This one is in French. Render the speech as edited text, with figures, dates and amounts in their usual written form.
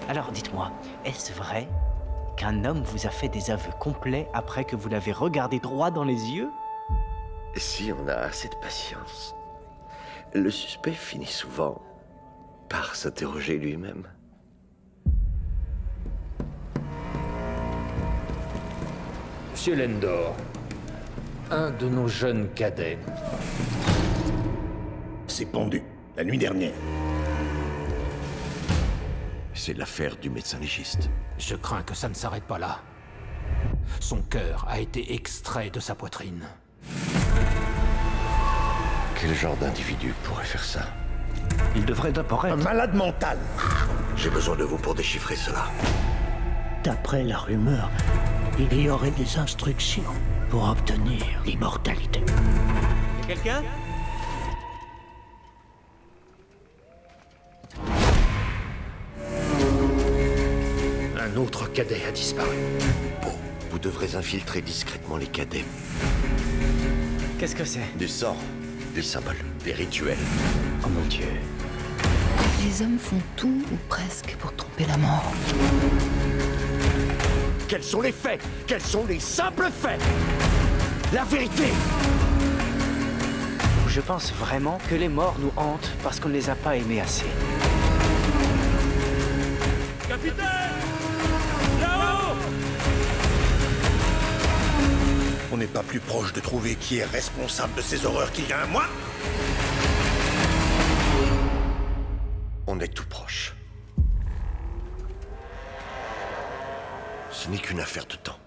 Alors dites-moi, est-ce vrai qu'un homme vous a fait des aveux complets après que vous l'avez regardé droit dans les yeux? Si on a assez de patience, le suspect finit souvent par s'interroger lui-même. Monsieur Lendor, un de nos jeunes cadets s'est pendu la nuit dernière. C'est l'affaire du médecin légiste. Je crains que ça ne s'arrête pas là. Son cœur a été extrait de sa poitrine. Quel genre d'individu pourrait faire ça? Il devrait d'abord Un être... malade mental. J'ai besoin de vous pour déchiffrer cela. D'après la rumeur, il y aurait des instructions pour obtenir l'immortalité. Quelqu'un? Un autre cadet a disparu. Bon, vous devrez infiltrer discrètement les cadets. Qu'est-ce que c'est? Des sorts, des symboles, des rituels. Oh mon Dieu. Les hommes font tout ou presque pour tromper la mort. Quels sont les faits? Quels sont les simples faits? La vérité! Je pense vraiment que les morts nous hantent parce qu'on ne les a pas aimés assez. Capitaine! Là-haut! On n'est pas plus proche de trouver qui est responsable de ces horreurs qu'il y a un mois? On est tout proche. Ce n'est qu'une affaire de temps.